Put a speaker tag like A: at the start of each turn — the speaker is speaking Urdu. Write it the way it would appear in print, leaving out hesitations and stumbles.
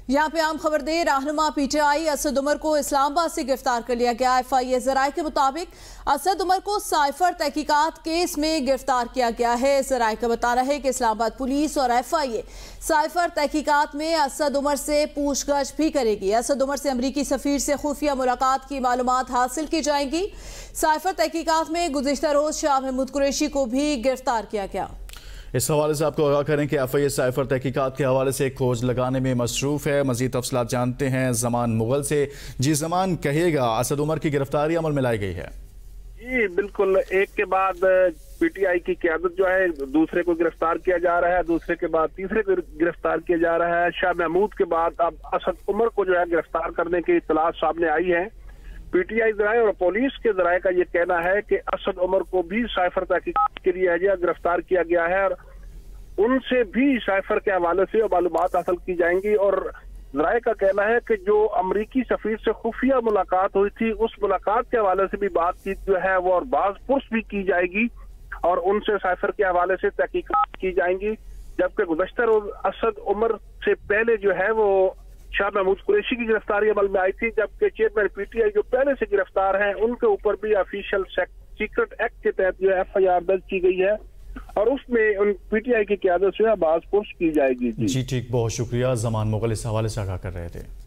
A: یہاں پہ عام خبر دے رہنما P T I Asad Umar کو اسلام آباد سے گرفتار کر لیا گیا۔ FIA ذرائع کے مطابق اسد عمر کو سائفر تحقیقات کیس میں گرفتار کیا گیا ہے۔ ذرائع کا بتانا ہے کہ اسلام آباد پولیس اور FIA سائفر تحقیقات میں اسد عمر سے پوچھ گچھ بھی کرے گی۔ اسد عمر سے امریکی سفیر سے خفیہ ملاقات کی معلومات حاصل کی جائیں گی۔ سائفر تحقیقات میں گزشتہ روز شاہ محمود قریشی کو بھی گرفتار کیا گیا۔
B: اس حوالے سے آپ کو آگاہ کریں کہ FIA سائفر تحقیقات کے حوالے سے کھوج لگانے میں مصروف ہے۔ مزید تفصیلات جانتے ہیں زمان مغل سے۔ جی زمان، کہیے گا اسد عمر کی گرفتاری عمل میں لائی گئی ہے؟
C: جی بالکل، ایک کے بعد PTI کی قیادت جو ہے دوسرے کو گرفتار کیا جا رہا ہے، دوسرے کے بعد تیسرے کو گرفتار کیا جا رہا ہے۔ شاہ محمود کے بعد اب اسد عمر کو جو ہے گرفتار کرنے کی اطلاعات سامنے آئی ہے۔ PTI ذرائع اور پولیس کے ذرائع کا یہ کہنا ہے کہ اسد عمر کو بھی سائفر تحقیقات کے لیے گرفتار کیا گیا ہے اور ان سے بھی سائفر کے حوالے سے معلومات حاصل کی جائیں گی۔ اور ذرائع کا کہنا ہے کہ جو امریکی سفیر سے خفیہ ملاقات ہوئی تھی اس ملاقات کے حوالے سے بھی بات چیت جو ہے وہ اور بعض پرس بھی کی جائے گی اور ان سے سائفر کے حوالے سے تحقیقات کی جائیں گی۔ جبکہ گزشتہ روز اسد عمر سے پہلے جو ہے وہ شاہ محمود قریشی کی گرفتاری عمل میں آئی تھی، جبکہ چیئرمین PTI جو پہلے سے گرفتار ہیں ان کے اوپر بھی آفیشیل سیکرٹ ایکٹ کے تحت جو FIR درج کی گئی ہے اور اس میں ان PTI کی قیادت سے بعض پرس کی جائے گی۔
B: جی ٹھیک، بہت شکریہ۔ زمان مغل اس حوالے سے آگاہ کر رہے تھے۔